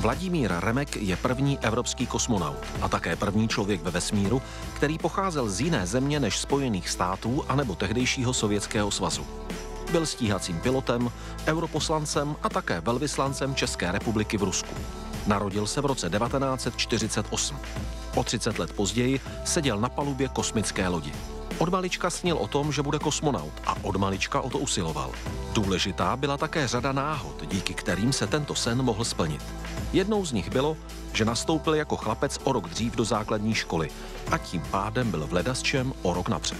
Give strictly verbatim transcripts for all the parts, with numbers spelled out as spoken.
Vladimír Remek je první evropský kosmonaut a také první člověk ve vesmíru, který pocházel z jiné země než Spojených států anebo tehdejšího Sovětského svazu. Byl stíhacím pilotem, europoslancem a také velvyslancem České republiky v Rusku. Narodil se v roce devatenáct set čtyřicet osm. O třicet let později seděl na palubě kosmické lodi. Od malička snil o tom, že bude kosmonaut a od malička o to usiloval. Důležitá byla také řada náhod, díky kterým se tento sen mohl splnit. Jednou z nich bylo, že nastoupil jako chlapec o rok dřív do základní školy a tím pádem byl v ledasčem o rok napřed.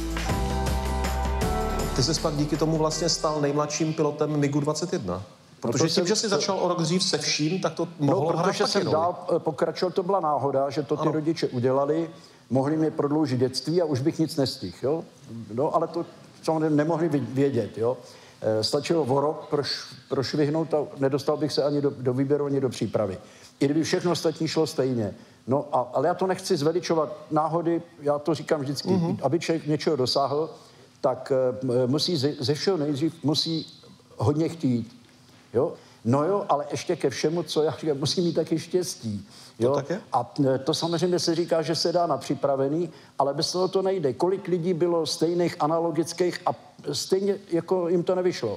Ty jsi pak díky tomu vlastně stal nejmladším pilotem MiGu dvacet jedna. Protože tím, že jsi začal o rok dřív se vším, tak to mohlo no, hrát protože jsem roli. dál pokračoval, to byla náhoda, že to ty ano. rodiče udělali, mohli mi prodloužit dětství a už bych nic nestihl, jo. No, ale to samozřejmě nemohli vědět, jo. Stačilo o rok proš, prošvihnout a nedostal bych se ani do, do výběru, ani do přípravy. I kdyby všechno ostatní šlo stejně. No, a, ale já to nechci zveličovat náhody, já to říkám vždycky, mm-hmm. aby člověk něčeho dosáhl, tak uh, musí ze, ze všeho nejdřív musí hodně chtít, jo. No jo, ale ještě ke všemu, co já říkám, musí mít taky štěstí. Jo? To tak je? A to samozřejmě se říká, že se dá na připravený, ale bez toho to nejde. Kolik lidí bylo stejných, analogických a stejně jako jim to nevyšlo.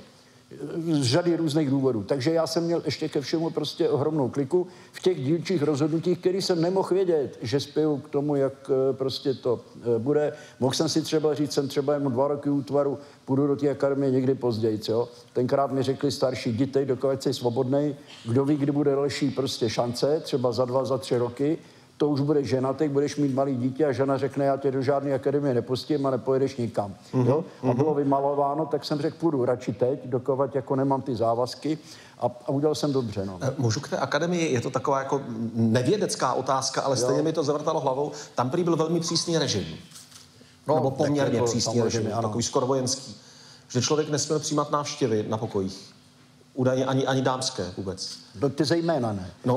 Z řady různých důvodů. Takže já jsem měl ještě ke všemu prostě ohromnou kliku v těch dílčích rozhodnutích, který jsem nemohl vědět, že spěju k tomu, jak prostě to bude. Mohl jsem si třeba říct, jsem třeba jenom dva roky útvaru, půjdu do té akademie někdy později, jo. Tenkrát mi řekli starší, jděte, dokud jsi svobodnej, kdo ví, kdy bude další prostě šance, třeba za dva, za tři roky, to už bude ženatý, budeš mít malý dítě a žena řekne, já tě do žádné akademie nepustím a nepojedeš nikam. Mm-hmm. Jo? A bylo vymalováno, tak jsem řekl, půjdu radši teď, dokovat jako nemám ty závazky a, a udělal jsem dobře. No. Můžu k té akademii, je to taková jako nevědecká otázka, ale stejně jo. mi to zavrtalo hlavou. Tam prý byl velmi přísný režim. No, nebo poměrně přísný režim, ano. Takový skoro vojenský. Že člověk nesměl přijímat návštěvy na pokojích. Údajně ani, ani dámské vůbec. No ty zejména ne. No,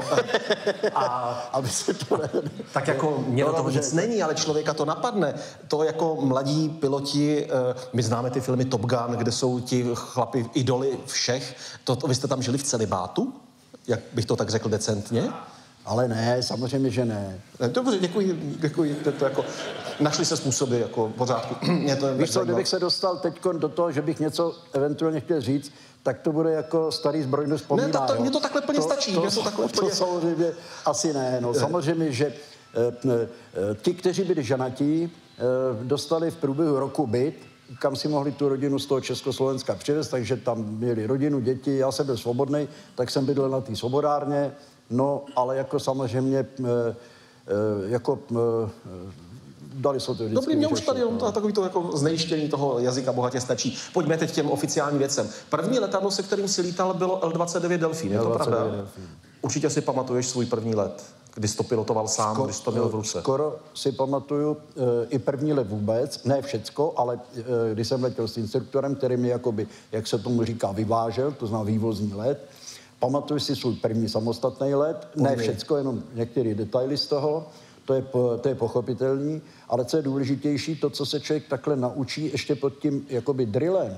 a, aby se to... tak jako mě no, to nic není, ale člověka to napadne. To jako mladí piloti, my známe ty filmy Top Gun, kde jsou ti chlapi idoly všech. To, to, vy jste tam žili v celibátu? Jak bych to tak řekl decentně? Ale ne, samozřejmě, že ne. Dobře, děkuji, děkuji. To, to jako, našli se způsoby, jako v pořádku. Mě to Víš co, kdybych se dostal teď do toho, že bych něco eventuálně chtěl říct, tak to bude jako starý zbrojno vzpomíná. Ne, to, to, mně to takhle plně stačí. To, to, to, takhle to, to samozřejmě asi ne. No, samozřejmě, že e, e, ti, kteří byli ženatí, e, dostali v průběhu roku byt, kam si mohli tu rodinu z toho Československa přivést, takže tam měli rodinu, děti, já jsem byl svobodnej, tak jsem bydlel na té svobodárně, no, ale jako samozřejmě, e, e, jako... E, dali se to vždycky. Dobrý, mě už tady no. to, takový to jako znejištění toho jazyka bohatě stačí. Pojďme teď k těm oficiálním věcem. První letadlo, se kterým si lítal, bylo L dvacet devět Delfín, je to pravda? Delfín. Určitě si pamatuješ svůj první let, kdy jsi to pilotoval sám, Sko- když to měl v ruce. Skoro si pamatuju e, i první let vůbec, ne všecko, ale e, když jsem letěl s instruktorem, který mi jakoby, jak se tomu říká, vyvážel, to znamená vývozní let. Pamatuju si svůj první samostatný let, ne všecko, jenom některé detaily z toho. To je, to je pochopitelný, ale co je důležitější, to, co se člověk takhle naučí ještě pod tím jakoby drillem,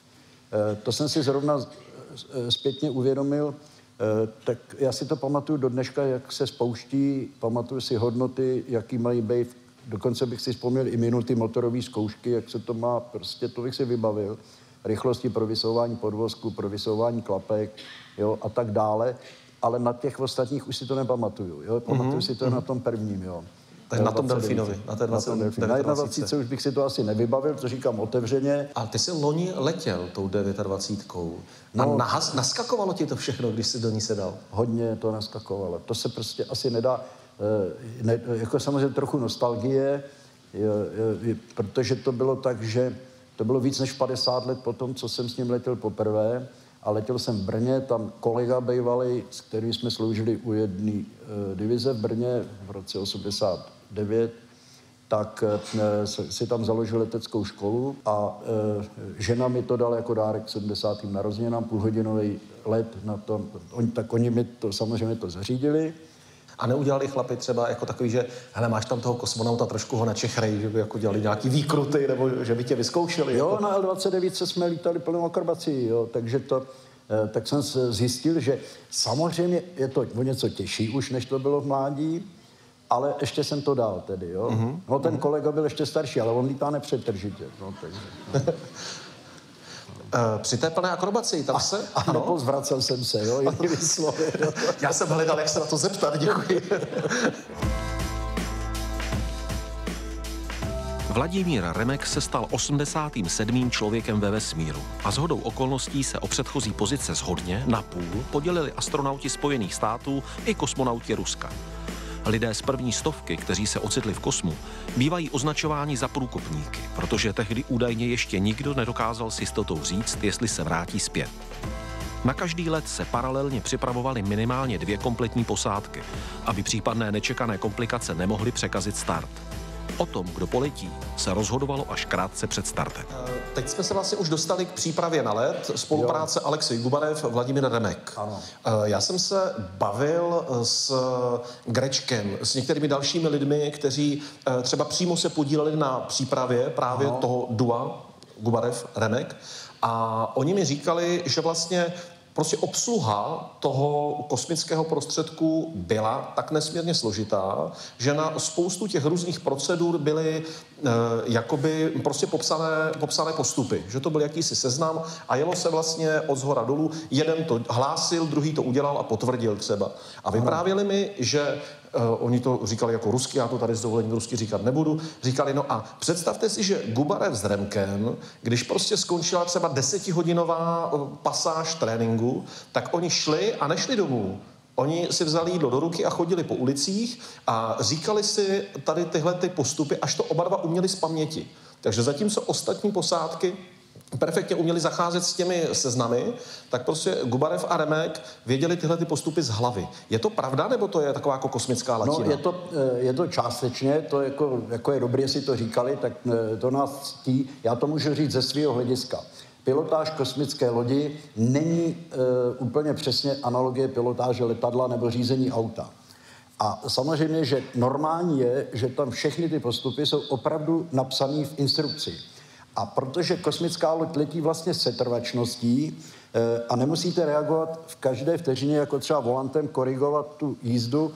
e, to jsem si zrovna zpětně uvědomil, e, tak já si to pamatuju do dneška, jak se spouští, pamatuju si hodnoty, jaký mají být, dokonce bych si vzpomněl i minuty motorové zkoušky, jak se to má, prostě to bych si vybavil, rychlosti pro vysouvání podvozku, pro vysouvání klapek, jo, a tak dále. Ale na těch ostatních už si to nepamatuju, jo? Pamatuju mm-hmm. si to mm-hmm. na tom prvním, jo. Tak na tom Delfínovi, na té dvacet Na jednadvacítce už bych si to asi nevybavil, to říkám otevřeně. A ty jsi loni letěl tou dvacítkou. No, a nahaz, naskakovalo ti to všechno, když jsi do ní sedal? Hodně to naskakovalo. To se prostě asi nedá, ne, jako samozřejmě trochu nostalgie, je, je, protože to bylo tak, že to bylo víc než padesát let po tom, co jsem s ním letěl poprvé. A letěl jsem v Brně, tam kolega bývalý, s kterým jsme sloužili u jedné e, divize v Brně v roce osmdesát devět, tak e, si tam založil leteckou školu a e, žena mi to dala jako dárek k sedmdesátým narozeninám, půlhodinový let na tom. On, tak oni mi to samozřejmě to zařídili. A neudělali chlapi třeba jako takový, že hele, máš tam toho kosmonauta, trošku ho načechrej, že by jako dělali nějaký výkruty, nebo že by tě vyzkoušeli? Jo, jako... na L dvacet devět jsme lítali plnou akrobací, jo, takže to, tak jsem zjistil, že samozřejmě je to o něco těžší už, než to bylo v mládí, ale ještě jsem to dal tedy, jo. Mm-hmm. No ten kolega byl ještě starší, ale on lítá nepřetržitě, no, takže, no. Při té plné akrobaci, tam se... A, a nepozvracel jsem se, jo, jinými slovy. Já jsem hledal, jak se na to zeptat, děkuji. Vladimír Remek se stal osmdesátým sedmým člověkem ve vesmíru a shodou okolností se o předchozí pozice shodně na půl podělili astronauti Spojených států i kosmonauti Ruska. Lidé z první stovky, kteří se ocitli v kosmu, bývají označováni za průkopníky, protože tehdy údajně ještě nikdo nedokázal s jistotou říct, jestli se vrátí zpět. Na každý let se paralelně připravovaly minimálně dvě kompletní posádky, aby případné nečekané komplikace nemohly překazit start. O tom, kdo poletí, se rozhodovalo až krátce před startem. Teď jsme se vlastně už dostali k přípravě na let, spolupráce jo. Alexej Gubarev, Vladimír Remek. Ano. Já jsem se bavil s Grečkem, s některými dalšími lidmi, kteří třeba přímo se podíleli na přípravě právě ano. toho dua Gubarev Remek. A oni mi říkali, že vlastně prostě obsluha toho kosmického prostředku byla tak nesmírně složitá, že na spoustu těch různých procedur byly e, jakoby prostě popsané, popsané postupy. Že to byl jakýsi seznam a jelo se vlastně od zhora dolů. Jeden to hlásil, druhý to udělal a potvrdil třeba. A vyprávěli mi, že Uh, oni to říkali jako rusky, já to tady s dovolením rusky říkat nebudu. Říkali, no a představte si, že Gubarev s Remkem, když prostě skončila třeba desetihodinová uh, pasáž tréninku, tak oni šli a nešli domů. Oni si vzali jídlo do ruky a chodili po ulicích a říkali si tady tyhle ty postupy, až to oba dva uměli z paměti. Takže zatímco ostatní posádky perfektně uměli zacházet s těmi seznamy, tak prostě Gubarev a Remek věděli tyhle ty postupy z hlavy. Je to pravda, nebo to je taková jako kosmická latina? No, je to, je to částečně, to jako, jako je dobré, jestli to říkali, tak to nás ctí. Já to můžu říct ze svého hlediska. Pilotáž kosmické lodi není e, úplně přesně analogie pilotáže letadla nebo řízení auta. A samozřejmě, že normální je, že tam všechny ty postupy jsou opravdu napsané v instrukci. A protože kosmická loď letí vlastně setrvačností e, a nemusíte reagovat v každé vteřině, jako třeba volantem korigovat tu jízdu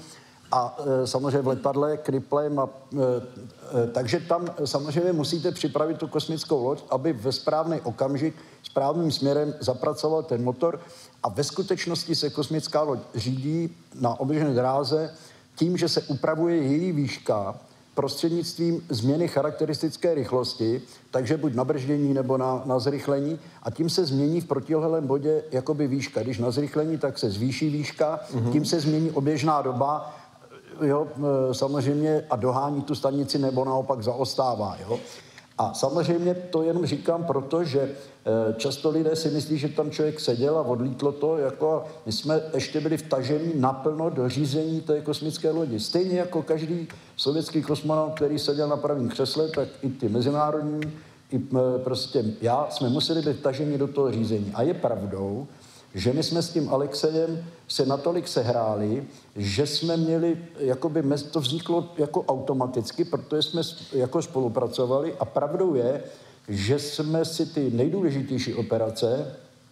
a e, samozřejmě v letadle kriplem. A, e, e, takže tam samozřejmě musíte připravit tu kosmickou loď, aby ve správný okamžik správným směrem zapracoval ten motor. A ve skutečnosti se kosmická loď řídí na oběžné dráze tím, že se upravuje její výška prostřednictvím změny charakteristické rychlosti, takže buď na brždění nebo na, na zrychlení, a tím se změní v protilehlém bodě jakoby výška. Když na zrychlení, tak se zvýší výška, mm-hmm. tím se změní oběžná doba, jo, samozřejmě, a dohání tu stanici nebo naopak zaostává, jo. A samozřejmě to jenom říkám proto, že často lidé si myslí, že tam člověk seděl a odlítlo to, jako my jsme ještě byli vtaženi naplno do řízení té kosmické lodi. Stejně jako každý sovětský kosmonaut, který seděl na pravém křesle, tak i ty mezinárodní, i prostě já, jsme museli být vtaženi do toho řízení. A je pravdou, že my jsme s tím Alexejem se natolik sehráli, že jsme měli, jakoby to vzniklo jako automaticky, protože jsme jako spolupracovali, a pravdou je, že jsme si ty nejdůležitější operace,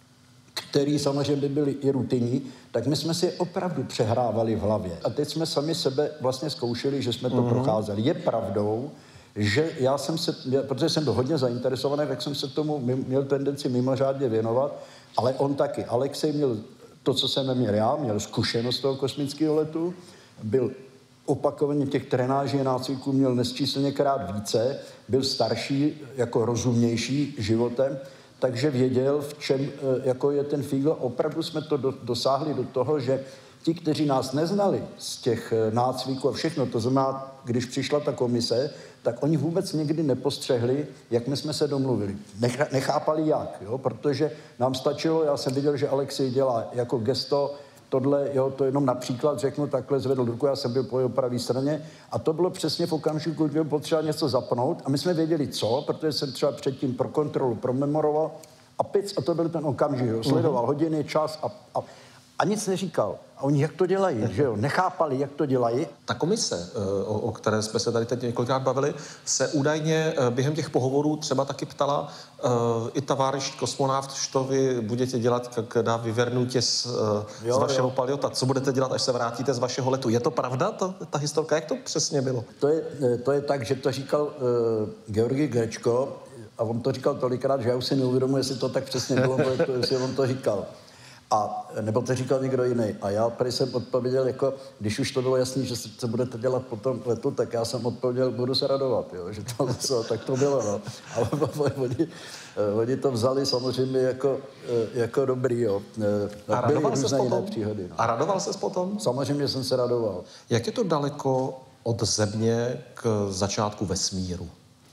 které samozřejmě byly i rutinní, tak my jsme si je opravdu přehrávali v hlavě. A teď jsme sami sebe vlastně zkoušeli, že jsme to mm-hmm. procházeli. Je pravdou, že já jsem se, protože jsem byl hodně zainteresovaný, tak jsem se tomu měl tendenci mimořádně věnovat, ale on taky. Alexej měl to, co jsem neměl já, měl zkušenost toho kosmického letu, byl opakovaně těch trenáží a nácviků měl nesčíslněkrát více, byl starší, jako rozumnější životem, takže věděl, v čem jako je ten fígl. Opravdu jsme to do, dosáhli do toho, že ti, kteří nás neznali z těch nácviků a všechno, to znamená, když přišla ta komise, tak oni vůbec nikdy nepostřehli, jak my jsme se domluvili. Nechápali jak, jo? Protože nám stačilo, já jsem viděl, že Alexej dělá jako gesto, tohle, jo, to jenom například řeknu, takhle zvedl ruku, já jsem byl po jeho pravé straně, a to bylo přesně v okamžiku, kdy potřeba něco zapnout, a my jsme věděli co, protože jsem třeba předtím pro kontrolu promemoroval a pic, a to byl ten okamžik, jo, sledoval hodiny, čas a, a A nic neříkal. A oni jak to dělají, že jo? Nechápali, jak to dělají. Ta komise, o, o které jsme se tady teď několikrát bavili, se údajně během těch pohovorů třeba taky ptala i taváriš kosmonaut, co vy budete dělat, když vyvernutěte z, jo, z vašeho jo. paliota. Co budete dělat, až se vrátíte z vašeho letu? Je to pravda, to, ta historka? Jak to přesně bylo? To je, to je tak, že to říkal uh, Georgi Grečko a on to říkal tolikrát, že já už si neuvědomuji, jestli to tak přesně bylo, jestli on to říkal. A nebo to říkal někdo jiný. A já prý jsem odpověděl, jako, když už to bylo jasný, že se budete dělat po tom letu, tak já jsem odpověděl, budu se radovat, jo, že to, co, tak to bylo, no. Ale oni, oni to vzali samozřejmě jako, jako dobrý, jo. A radoval ses potom? Příhody, no. A radoval ses potom? Samozřejmě jsem se radoval. Jak je to daleko od Země k začátku vesmíru?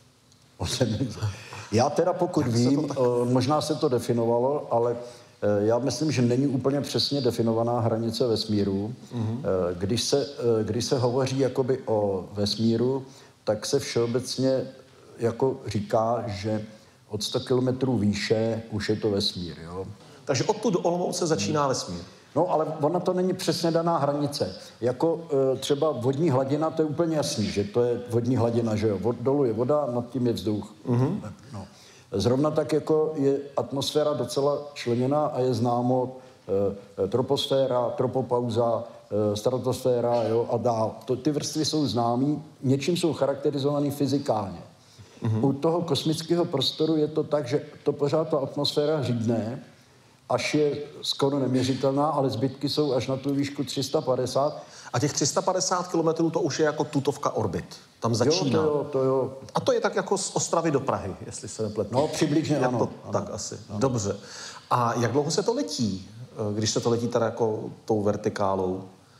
Já teda pokud Jak vím, se tak... možná se to definovalo, ale já myslím, že není úplně přesně definovaná hranice vesmíru. Mm-hmm. Když se, když se hovoří jakoby o vesmíru, tak se všeobecně jako říká, že od sto kilometrů výše už je to vesmír. Jo? Takže odtud do Olomouce začíná hmm. vesmír. No, ale ona to není přesně daná hranice. Jako třeba vodní hladina, to je úplně jasný, že to je vodní hladina, že jo. Vod, dolů je voda, nad tím je vzduch. Mm-hmm. No. Zrovna tak jako je atmosféra docela členěná a je známo e, troposféra, tropopauza, e, stratosféra, jo, a dál. To, ty vrstvy jsou známý, něčím jsou charakterizovaný fyzikálně. Mm-hmm. U toho kosmického prostoru je to tak, že to pořád ta atmosféra řídne, až je skoro neměřitelná, ale zbytky jsou až na tu výšku tři sta padesát. A těch tři sta padesát kilometrů to už je jako tutovka orbit. Tam začíná. Jo, to jo, to jo. A to je tak jako z Ostravy do Prahy, jestli se nepletu. No, přibližně ano, to, ano. Tak asi. Ano. Dobře. A jak dlouho se to letí, když se to letí teda jako tou vertikálou?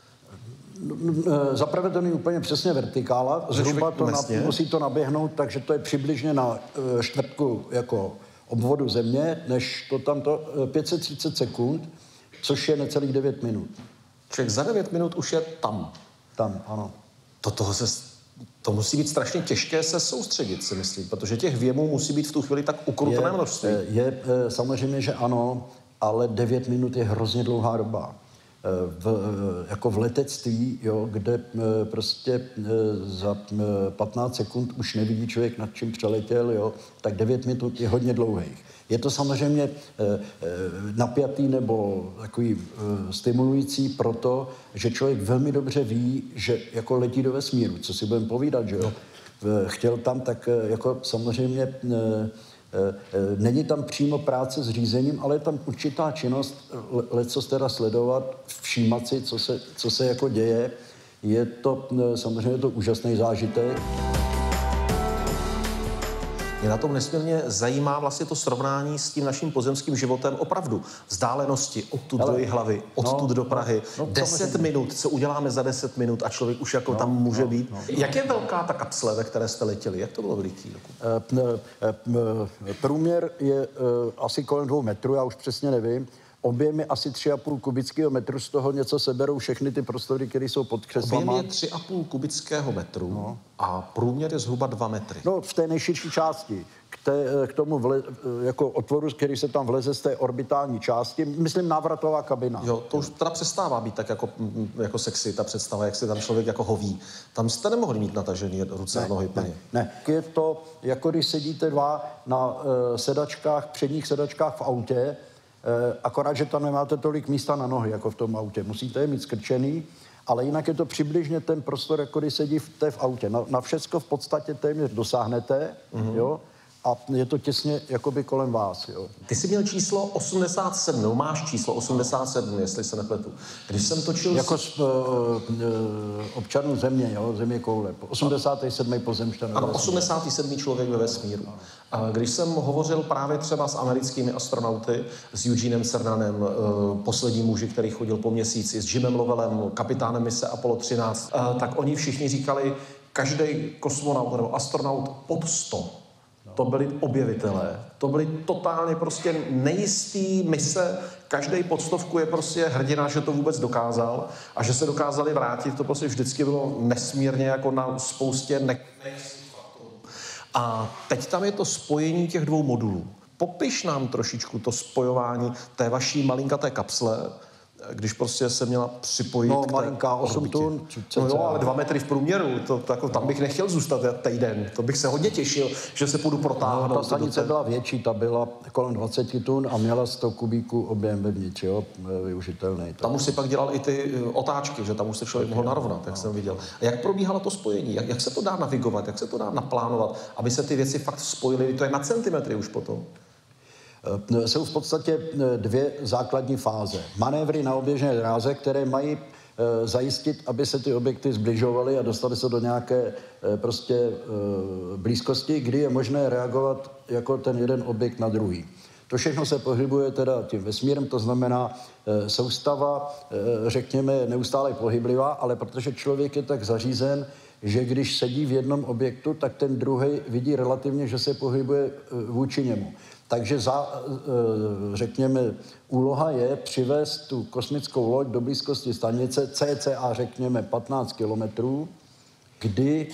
Zaprvé to není úplně přesně vertikála. Zhruba to na, musí to naběhnout, takže to je přibližně na čtvrtku jako obvodu Země, než to tamto pět set třicet sekund, což je necelých devět minut. Člověk za devět minut už je tam. Tam, ano. To, toho se, to musí být strašně těžké se soustředit, si myslím, protože těch věmů musí být v tu chvíli tak ukrutené množství. Je, je samozřejmě, že ano, ale devět minut je hrozně dlouhá doba. V, jako v letectví, jo, kde prostě za patnáct sekund už nevidí člověk, nad čím přeletěl, jo, tak devět minut je hodně dlouhých. Je to samozřejmě napjatý nebo takový stimulující proto, že člověk velmi dobře ví, že jako letí do vesmíru, co si budeme povídat, že jo. Chtěl tam, tak jako samozřejmě není tam přímo práce s řízením, ale je tam určitá činnost, lecos teda sledovat, všímat si, co se, co se jako děje. Je to samozřejmě to úžasný zážitek. Mě na tom nesmírně zajímá vlastně to srovnání s tím naším pozemským životem opravdu. Vzdálenosti odtud do hlavy, odtud no, do Prahy. No, deset minut, co uděláme za deset minut a člověk už jako no, tam může no, být. No. Jak je velká ta kapsle, ve které jste letěli? Jak to bylo veliký? Průměr je asi kolem dvou metrů, já už přesně nevím. Objem je asi tři a půl kubického metru, z toho něco seberou všechny ty prostory, které jsou pod křeslama. Objem je tři a půl kubického metru no. a průměr je zhruba dva metry. No, v té nejširší části. K, té, k tomu vle, jako otvoru, který se tam vleze z té orbitální části, myslím návratová kabina. Jo, to už teda přestává být tak jako, jako sexy, ta představa, jak se tam člověk jako hoví. Tam jste nemohli mít natažený ruce ne, a nohy plně. Ne, ne, je to, jako když sedíte dva na uh, sedačkách, předních sedačkách v autě, akorát, že tam nemáte tolik místa na nohy, jako v tom autě. Musíte je mít skrčený, ale jinak je to přibližně ten prostor, jako když sedíte v autě. Na, na všecko v podstatě téměř dosáhnete, mm-hmm. jo, a je to těsně jakoby kolem vás, jo. Ty jsi měl číslo osmdesát sedm, no máš číslo osmdesát sedm, jestli se nepletu. Když jsem točil... Jako z, uh, uh, občanů země, jo, země koule. osmdesátý sedmý pozemšťan. Ano, osmdesátý sedmý člověk ve vesmíru. A když jsem hovořil právě třeba s americkými astronauty, s Eugenem Cernanem, uh, poslední muži, který chodil po měsíci, s Jimem Lovellem, kapitánem mise Apollo třináct, uh, tak oni všichni říkali, každý kosmonaut nebo astronaut pod sto. To byli objevitelé, to byly totálně prostě nejistý mise, každý pod stovku je prostě hrdina, že to vůbec dokázal a že se dokázali vrátit, to prostě vždycky bylo nesmírně jako na spoustě nejistých faktorů. A teď tam je to spojení těch dvou modulů. Popiš nám trošičku to spojování té vaší malinkaté kapsle když prostě se měla připojit no, k té malinká osm tun. No jo, ale dva metry v průměru, to, to jako, tam bych nechtěl zůstat týden. To bych se hodně těšil, že se půjdu protáhnout. No, ta stanice byla větší, ta byla kolem dvacet tun a měla sto kubíků objem vevnitř, jo, využitelný. Tam už si pak dělal i ty otáčky, že tam už se člověk mohl narovnat, jak jsem viděl. A jak probíhalo to spojení? Jak, jak se to dá navigovat? Jak se to dá naplánovat, aby se ty věci fakt spojily? To je na centimetry už potom. Jsou v podstatě dvě základní fáze. Manévry na oběžné dráze, které mají zajistit, aby se ty objekty zbližovaly a dostaly se do nějaké prostě blízkosti, kdy je možné reagovat jako ten jeden objekt na druhý. To všechno se pohybuje teda tím vesmírem, to znamená soustava, řekněme, neustále pohyblivá, ale protože člověk je tak zařízen, že když sedí v jednom objektu, tak ten druhý vidí relativně, že se pohybuje vůči němu. Takže za, řekněme, úloha je přivést tu kosmickou loď do blízkosti stanice cca, řekněme, patnáct kilometrů, kdy,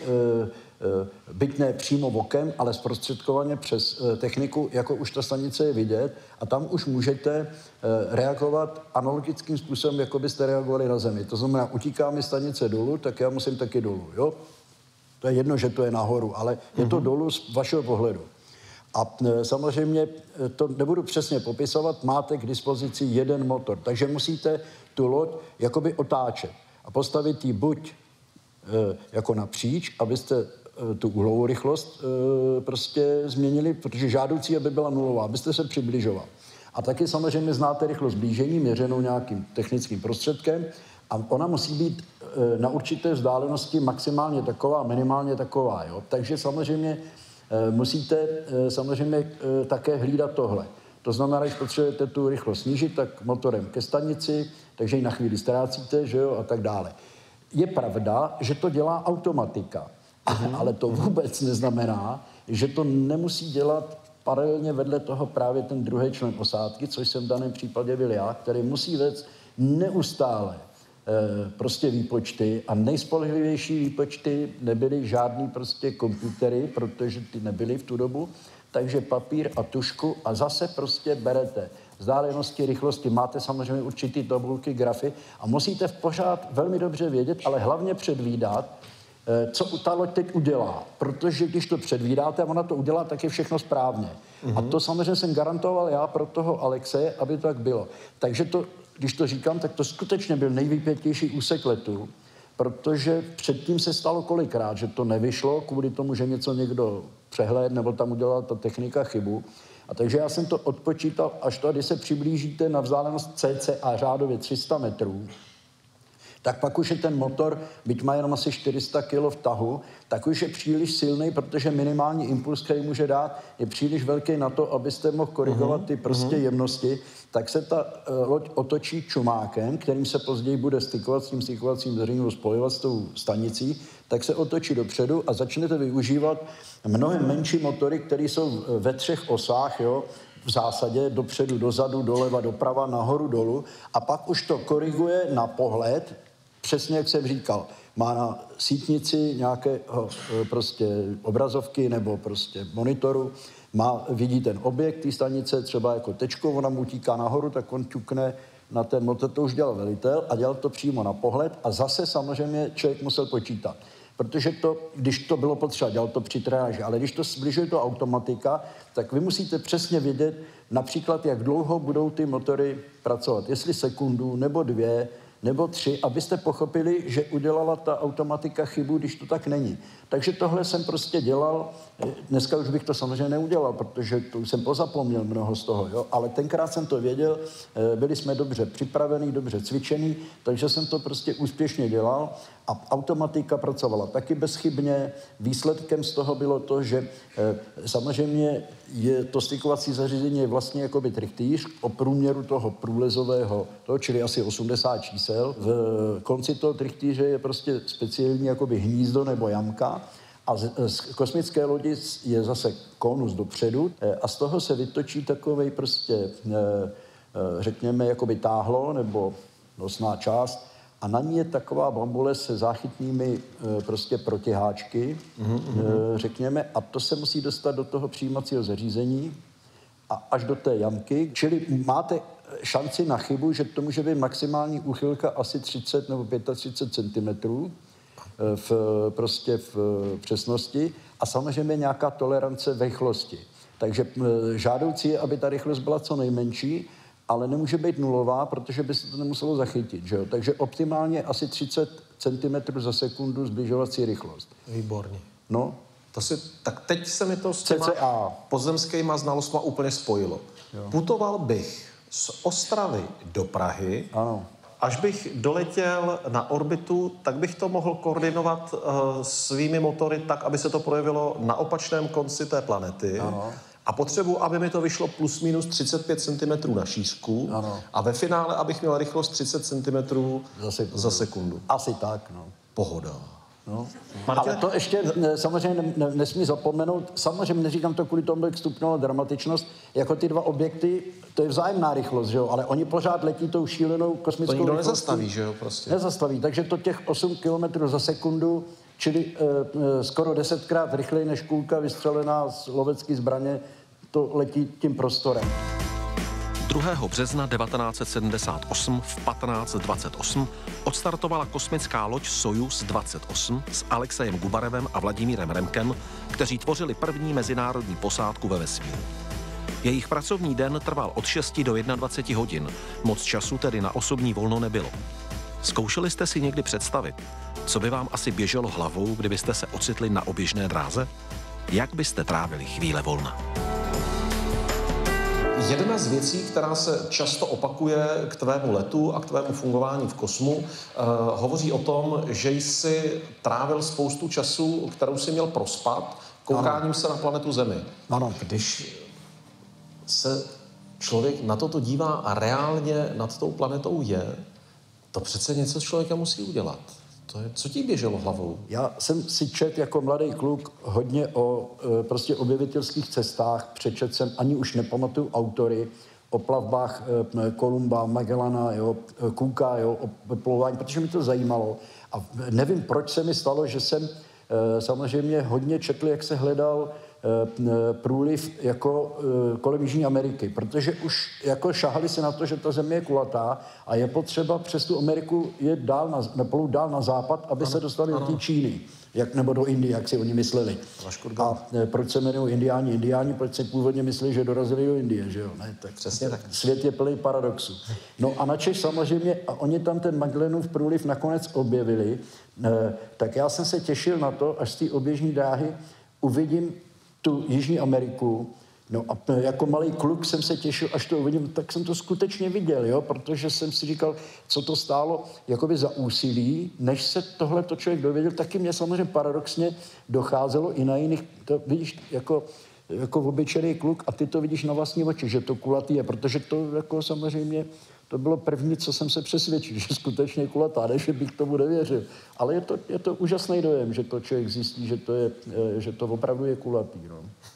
byť ne přímo vokem, ale zprostředkovaně přes techniku, jako už ta stanice je vidět, a tam už můžete reagovat analogickým způsobem, jako byste reagovali na Zemi. To znamená, utíká mi stanice dolů, tak já musím taky dolů, jo? To je jedno, že to je nahoru, ale je to dolů z vašeho pohledu. A samozřejmě to nebudu přesně popisovat, máte k dispozici jeden motor, takže musíte tu loď jakoby otáčet a postavit ji buď e, jako napříč, abyste e, tu úhlovou rychlost e, prostě změnili, protože žádoucí, aby byla nulová, abyste se přibližoval. A taky samozřejmě znáte rychlost blížení, měřenou nějakým technickým prostředkem, a ona musí být e, na určité vzdálenosti maximálně taková, minimálně taková, jo? Takže samozřejmě musíte samozřejmě také hlídat tohle. To znamená, když potřebujete tu rychlost snížit, tak motorem ke stanici, takže ji na chvíli ztrácíte, že jo, a tak dále. Je pravda, že to dělá automatika, mm-hmm. ale to vůbec neznamená, že to nemusí dělat paralelně vedle toho právě ten druhý člen osádky, což jsem v daném případě byl já, který musí vést neustále prostě výpočty a nejspolehlivější výpočty nebyly žádný prostě komputery, protože ty nebyly v tu dobu, takže papír a tušku a zase prostě berete vzdálenosti, rychlosti, máte samozřejmě určitý tabulky, grafy a musíte v pořád velmi dobře vědět, ale hlavně předvídat, co ta loď teď udělá, protože když to předvídáte a ona to udělá, tak je všechno správně. Mm-hmm. A to samozřejmě jsem garantoval já pro toho Alexe, aby to tak bylo. Takže to, když to říkám, tak to skutečně byl nejvýpětější úsek letu, protože předtím se stalo kolikrát, že to nevyšlo kvůli tomu, že něco někdo přehlédl nebo tam udělala ta technika chybu. A takže já jsem to odpočítal, až to, když se přiblížíte na vzdálenost cca řádově tři sta metrů, tak pak už je ten motor, byť má jenom asi čtyři sta kilo v tahu, tak už je příliš silný, protože minimální impuls, který může dát, je příliš velký na to, abyste mohl korigovat ty prostě jemnosti. Tak se ta uh, loď otočí čumákem, kterým se později bude stykovat s tím stykovacím zřejmě spojovat s tou stanicí, tak se otočí dopředu a začnete využívat mnohem menší motory, které jsou ve třech osách, jo, v zásadě dopředu, dozadu, doleva, doprava, nahoru, dolů a pak už to koriguje na pohled, přesně jak jsem říkal, má na sítnici nějaké prostě obrazovky nebo prostě monitoru, má, vidí ten objekt té stanice, třeba jako tečkou, ona mu utíká nahoru, tak on ťukne na ten motor, to už dělal velitel a dělal to přímo na pohled a zase samozřejmě člověk musel počítat. Protože to, když to bylo potřeba, dělal to při trénáži, ale když to zbližuje to automatika, tak vy musíte přesně vědět například, jak dlouho budou ty motory pracovat. Jestli sekundu, nebo dvě, nebo tři, abyste pochopili, že udělala ta automatika chybu, když to tak není. Takže tohle jsem prostě dělal. Dneska už bych to samozřejmě neudělal, protože to už jsem pozapomněl mnoho z toho, jo? Ale tenkrát jsem to věděl, byli jsme dobře připravení, dobře cvičení, takže jsem to prostě úspěšně dělal a automatika pracovala taky bezchybně. Výsledkem z toho bylo to, že samozřejmě je to stykovací zařízení je vlastně jakoby trichtýř o průměru toho průlezového, toho, čili asi osmdesát čísel. V konci toho trichtýře je prostě speciální jakoby hnízdo nebo jamka a z, z kosmické lodi je zase konus dopředu a z toho se vytočí takovej prostě, řekněme, jakoby táhlo nebo nosná část a na ní je taková bambule se záchytnými prostě protiháčky, mm-hmm. řekněme, a to se musí dostat do toho přijímacího zařízení a až do té jamky. Čili máte šanci na chybu, že to může být maximální úchylka asi třicet nebo třicet pět centimetrů v, prostě v přesnosti a samozřejmě nějaká tolerance v rychlosti. Takže žádoucí je, aby ta rychlost byla co nejmenší, ale nemůže být nulová, protože by se to nemuselo zachytit. Že jo? Takže optimálně asi třicet centimetrů za sekundu zbližovací rychlost. Výborně. No. To si, tak teď se mi to s těma pozemskýma znalostma úplně spojilo. Jo. Putoval bych z Ostravy do Prahy. Ano. Až bych doletěl na orbitu, tak bych to mohl koordinovat uh, svými motory tak, aby se to projevilo na opačném konci té planety. Ano. A potřebuji, aby mi to vyšlo plus minus třicet pět centimetrů na šířku. Ano. A ve finále, abych měl rychlost třicet centimetrů za sekundu. za sekundu. Asi tak, no. Pohoda. No. Ale to ještě ne, samozřejmě ne, nesmí zapomenout, samozřejmě neříkám to kvůli tomu, jak stupňovala dramatičnost, jako ty dva objekty, to je vzájemná rychlost, že jo, ale oni pořád letí tou šílenou kosmickou to nikdo rychlostí. nezastaví, že jo, prostě. Nezastaví, takže to těch osm kilometrů za sekundu, čili e, e, skoro desetkrát rychleji než kulka vystřelená z lovecké zbraně, to letí tím prostorem. druhého března devatenáct set sedmdesát osm v patnáct dvacet osm odstartovala kosmická loď Sojuz dvacet osm s Alexejem Gubarevem a Vladimírem Remkem, kteří tvořili první mezinárodní posádku ve vesmíru. Jejich pracovní den trval od šesti do dvaceti jedna hodin, moc času tedy na osobní volno nebylo. Zkoušeli jste si někdy představit, co by vám asi běželo hlavou, kdybyste se ocitli na oběžné dráze? Jak byste trávili chvíle volna? Jedna z věcí, která se často opakuje k tvému letu a k tvému fungování v kosmu, uh, hovoří o tom, že jsi trávil spoustu času, kterou jsi měl prospat, koukáním ano. se na planetu Zemi. Ano. Když se člověk na toto dívá a reálně nad tou planetou je, to přece něco s člověkem musí udělat. To je, co ti běželo hlavou? Já jsem si čet jako mladý kluk hodně o e, prostě objevitelských cestách. Přečet jsem, ani už nepamatuju autory, o plavbách e, Kolumba, Magellana, jo, Cooka, jo, o plouvání, protože mi to zajímalo. A nevím, proč se mi stalo, že jsem e, samozřejmě hodně četl, jak se hledal e, průliv jako e, kolem Jižní Ameriky, protože už jako šahali se na to, že ta země je kulatá a je potřeba přes tu Ameriku jet dál na, napolu dál na západ, aby ano, se dostali ano. do té Číny, jak, nebo do Indie, jak si oni mysleli. A e, proč se jmenují indiáni indiáni, proč si původně mysleli, že dorazili do Indie, že jo? Ne, tak, přesně tak. Svět je plný paradoxů. No a načež samozřejmě, a oni tam ten Magellanův průliv nakonec objevili, e, tak já jsem se těšil na to, až z té oběžní dráhy uvidím tu Jižní Ameriku. No a jako malý kluk jsem se těšil, až to uvidím, tak jsem to skutečně viděl, jo, protože jsem si říkal, co to stálo jakoby za úsilí, než se tohle to člověk dověděl, taky mě samozřejmě paradoxně docházelo i na jiných, to vidíš, jako, jako obyčejný kluk a ty to vidíš na vlastní oči, že to kulatý je, protože to jako samozřejmě, to bylo první, co jsem se přesvědčil, že skutečně kulatá, než bych tomu nevěřil. Ale je to, je to úžasný dojem, že to člověk zjistí, že to, je, že to opravdu je kulatý, no.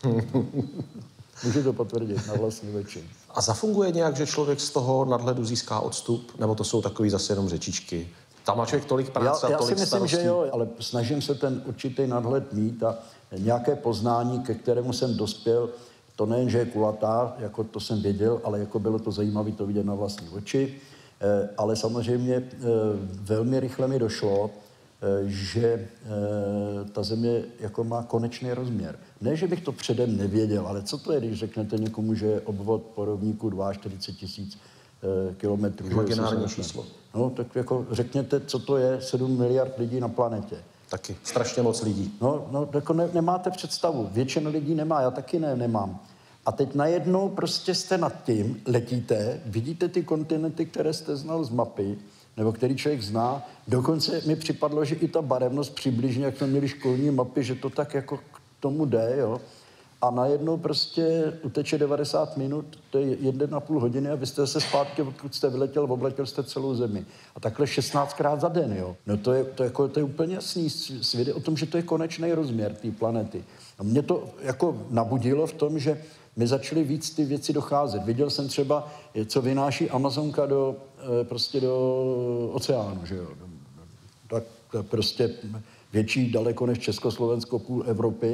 Můžu to potvrdit na vlastní oči. A zafunguje nějak, že člověk z toho nadhledu získá odstup? Nebo to jsou takový zase jenom řečičky? Tam má člověk tolik práce já, a tolik Já si myslím, starostí. že jo, ale snažím se ten určitý nadhled mít a nějaké poznání, ke kterému jsem dospěl, to nejen, že je kulatá, jako to jsem věděl, ale jako bylo to zajímavé to vidět na vlastní oči. Eh, ale samozřejmě eh, velmi rychle mi došlo, že e, ta země jako má konečný rozměr. Ne, že bych to předem nevěděl, ale co to je, když řeknete někomu, že je obvod po rovníku čtyřicet dva tisíc e, kilometrů. Imaginární číslo. No, tak jako řekněte, co to je sedm miliard lidí na planetě. Taky, strašně moc lidí. No, no jako ne, nemáte představu. Většina lidí nemá, já taky ne, nemám. A teď najednou prostě jste nad tím, letíte, vidíte ty kontinenty, které jste znal z mapy, nebo který člověk zná. Dokonce mi připadlo, že i ta barevnost přibližně, jak jsme měli školní mapy, že to tak jako k tomu jde, jo. A najednou prostě uteče devadesát minut, to je jedna a půl hodiny a vy jste se zpátky, odkud jste vyletěl, obletěl jste celou zemi. A takhle šestnáctkrát za den, jo. No to je, to, jako, to je úplně jasný svědě o tom, že to je konečný rozměr té planety. A mě to jako nabudilo v tom, že mi začaly víc ty věci docházet. Viděl jsem třeba, co vynáší Amazonka do, prostě do oceánu, že jo. Tak prostě větší daleko než Československo, půl Evropy.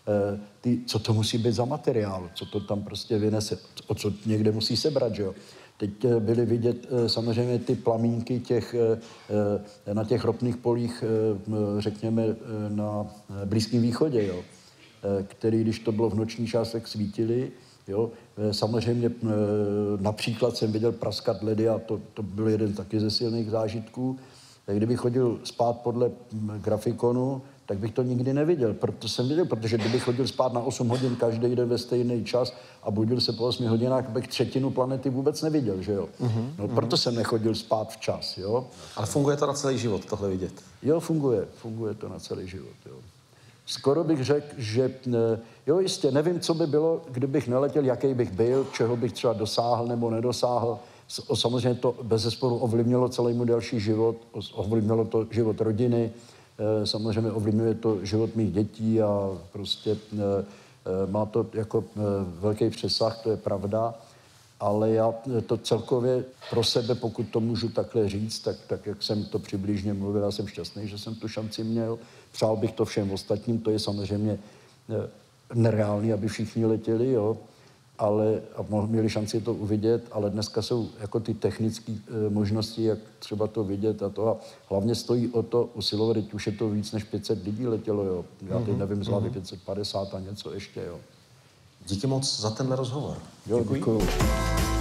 ty, co to musí být za materiál, co to tam prostě vynese, o co někde musí sebrat, že jo. Teď byly vidět samozřejmě ty plamínky těch, na těch ropných polích, řekněme, na Blízkém východě, jo, který, když to bylo v noční částech, svítily. Jo. Samozřejmě například jsem viděl praskat ledy a to, to byl jeden taky ze silných zážitků. Kdybych chodil spát podle grafikonu, tak bych to nikdy neviděl. Proto jsem viděl, protože kdybych chodil spát na osm hodin každý den ve stejný čas a budil se po osmi hodinách, bych třetinu planety vůbec neviděl, že jo. Mm-hmm. No, proto jsem nechodil spát včas, jo. Ale funguje to na celý život, tohle vidět? Jo, funguje. Funguje to na celý život, jo. Skoro bych řekl, že jo, jistě, nevím, co by bylo, kdybych neletěl, jaký bych byl, čeho bych třeba dosáhl nebo nedosáhl. Samozřejmě to bezesporu ovlivnilo celý můj další život, ovlivnilo to život rodiny, samozřejmě ovlivňuje to život mých dětí a prostě má to jako velký přesah, to je pravda, ale já to celkově pro sebe, pokud to můžu takhle říct, tak, tak jak jsem to přibližně mluvil, já jsem šťastný, že jsem tu šanci měl. Přál bych to všem ostatním, to je samozřejmě nereálný, aby všichni letěli, jo, ale a měli šanci to uvidět, ale dneska jsou jako ty technické e, možnosti, jak třeba to vidět a to. A hlavně stojí o to usilovat, teď už je to víc než pět set lidí letělo, jo. Já teď nevím, z hlavy pět set padesát a něco ještě, jo. Díky moc za tenhle rozhovor. Jo, děkuju.